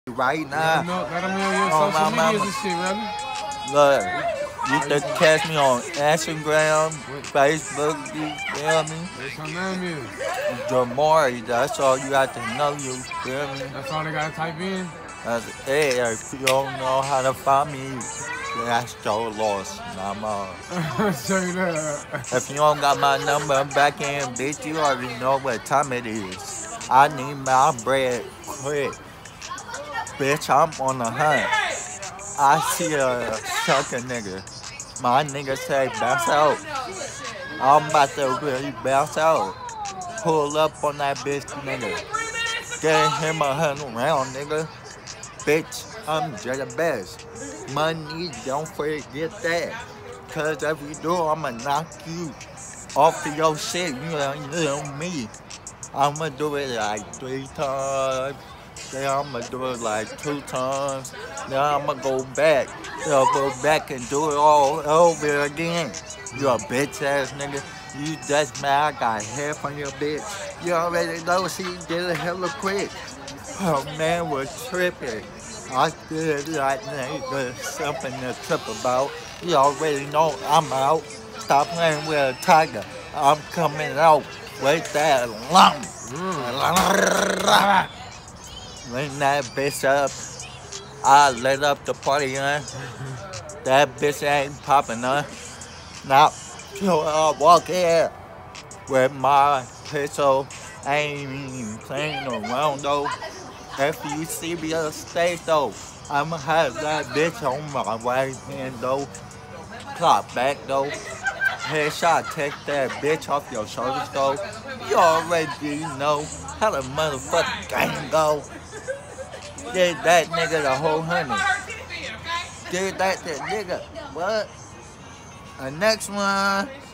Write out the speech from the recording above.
right now. Let them know your On my social medias mama. and shit, really. Look, you can catch me on Instagram, Facebook, you feel me? What your name is? Jamari, that's all you got to know, you feel me? That's all they gotta type in. That's it. If you don't know how to find me, that's your loss. Mama. Show you that. If you don't got my number back in, bitch, you already know what time it is. I need my bread quick. Bitch, I'm on the hunt. I see a sucker nigga. My nigga say bounce out. I'm about to really bounce out. Pull up on that bitch, nigga. Get him 100 round, nigga. Bitch, I'm just the best. Money, don't forget that. Cause if you do, I'ma knock you off of your shit. You know me. I'ma do it like 3 times. Then I'ma do it like 2 times. Then I'ma go back. Then I'll go back and do it all over again. You a bitch ass nigga. You just mad I got hair from your bitch. You already know she did it hella quick. Oh man was tripping. I did that nigga something to trip about. You already know I'm out. Stop playing with a tiger. I'm coming out with that lump. Ring that bitch up. I lit up the party, huh? That bitch ain't popping, huh? Now, you walk here with my pistol. I ain't even playing around though. If you see me on stage though, I'ma have that bitch on my right hand though. Clock back though. Headshot, take that bitch off your shoulders though. You already know how the motherfucking game go. Give that nigga the whole 100. Give that nigga. What? The next one.